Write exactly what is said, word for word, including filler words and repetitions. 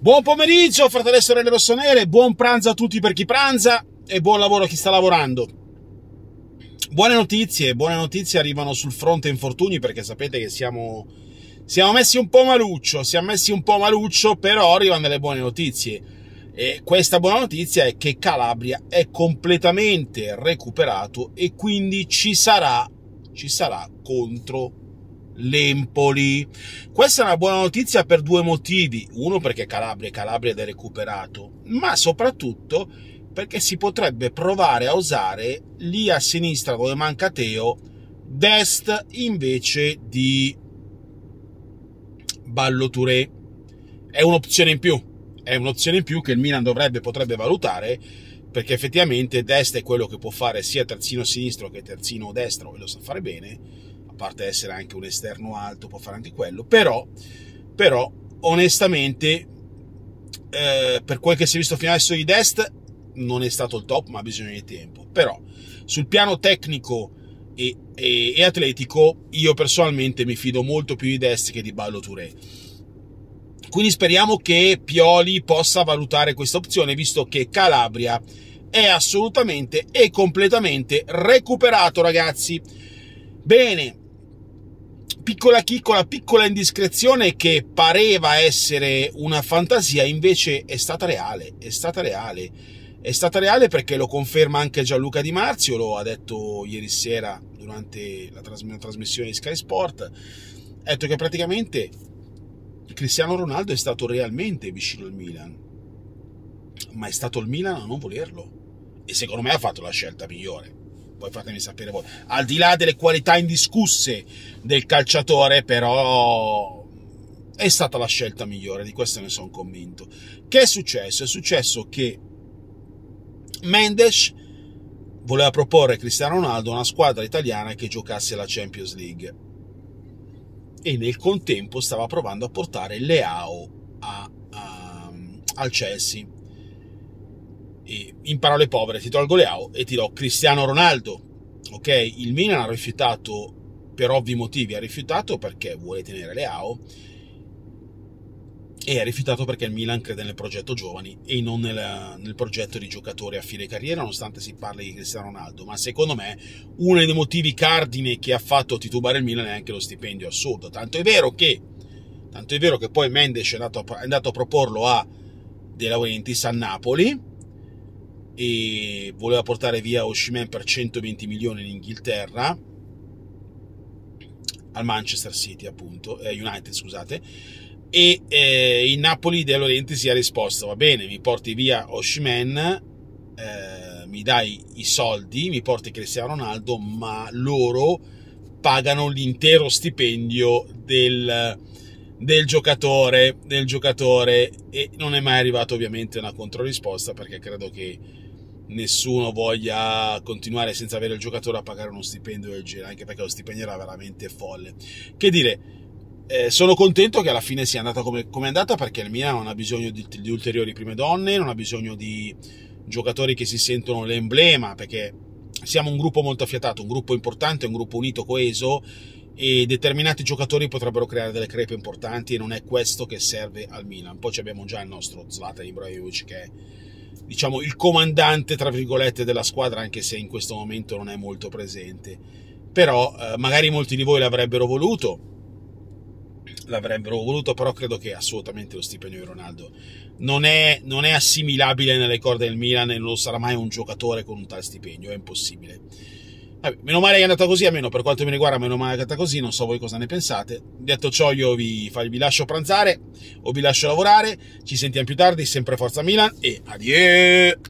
Buon pomeriggio, fratelli e sorelle rossonere, buon pranzo a tutti per chi pranza e buon lavoro a chi sta lavorando. Buone notizie, buone notizie arrivano sul fronte infortuni, perché sapete che siamo, siamo messi un po' maluccio, siamo messi un po' maluccio, però arrivano delle buone notizie. E questa buona notizia è che Calabria è completamente recuperato e quindi ci sarà, ci sarà contro l'Empoli. Questa è una buona notizia per due motivi: uno, perché Calabria Calabria è recuperato, ma soprattutto perché si potrebbe provare a usare lì a sinistra dove manca Teo Dest invece di Ballo Touré. È un'opzione in più, è un'opzione in più che il Milan dovrebbe, potrebbe valutare, perché effettivamente Dest è quello che può fare sia terzino sinistro che terzino destro e lo sa fare bene, a parte essere anche un esterno alto, può fare anche quello, però, però onestamente eh, per quel che si è visto fino adesso di Dest non è stato il top, ma ha bisogno di tempo. Però sul piano tecnico e, e, e atletico io personalmente mi fido molto più di Dest che di Ballo Touré, quindi speriamo che Pioli possa valutare questa opzione, visto che Calabria è assolutamente e completamente recuperato, ragazzi. Bene, piccola chiccola, piccola indiscrezione che pareva essere una fantasia, invece è stata reale, è stata reale, è stata reale perché lo conferma anche Gianluca Di Marzio, lo ha detto ieri sera durante la tras- trasmissione di Sky Sport, ha detto che praticamente Cristiano Ronaldo è stato realmente vicino al Milan, ma è stato il Milan a non volerlo, e secondo me ha fatto la scelta migliore. Poi fatemi sapere voi, al di là delle qualità indiscusse del calciatore, però è stata la scelta migliore, di questo ne sono convinto. Che è successo? È successo che Mendes voleva proporre a Cristiano Ronaldo una squadra italiana che giocasse la Champions League e nel contempo stava provando a portare Leao a, a, al Chelsea. E in parole povere, ti tolgo Leao e ti do Cristiano Ronaldo. Ok, il Milan ha rifiutato per ovvi motivi, ha rifiutato perché vuole tenere Leao e ha rifiutato perché il Milan crede nel progetto giovani e non nel, nel progetto di giocatori a fine carriera, nonostante si parli di Cristiano Ronaldo. Ma secondo me uno dei motivi cardine che ha fatto titubare il Milan è anche lo stipendio assurdo, tanto è vero che tanto è vero che poi Mendes è andato a, è andato a proporlo a De Laurentiis a Napoli e voleva portare via Osimhen per centoventi milioni in Inghilterra, al Manchester City appunto, eh, United scusate, e eh, in Napoli De Laurentiis gli ha risposto: va bene, mi porti via Osimhen, eh, mi dai i soldi, mi porti Cristiano Ronaldo, ma loro pagano l'intero stipendio del, del giocatore, del giocatore, e non è mai arrivata ovviamente una controrisposta, perché credo che nessuno voglia continuare senza avere il giocatore a pagare uno stipendio del genere, anche perché lo stipendio era veramente folle. Che dire, eh, sono contento che alla fine sia andata come, come è andata, perché il Milan non ha bisogno di, di ulteriori prime donne, non ha bisogno di giocatori che si sentono l'emblema, perché siamo un gruppo molto affiatato, un gruppo importante, un gruppo unito, coeso, e determinati giocatori potrebbero creare delle crepe importanti, e non è questo che serve al Milan. Poi abbiamo già il nostro Zlatan Ibrahimovic, che è, diciamo, il comandante tra virgolette della squadra, anche se in questo momento non è molto presente. Però eh, magari molti di voi l'avrebbero voluto l'avrebbero voluto però credo che assolutamente lo stipendio di Ronaldo non è, non è assimilabile nelle corde del Milan, e non lo sarà mai un giocatore con un tale stipendio, è impossibile. Vabbè, meno male che è andata così, almeno per quanto mi riguarda, meno male che è andata così, non so voi cosa ne pensate. Detto ciò, io vi, vi lascio pranzare o vi lascio lavorare, ci sentiamo più tardi, sempre Forza Milan e addio!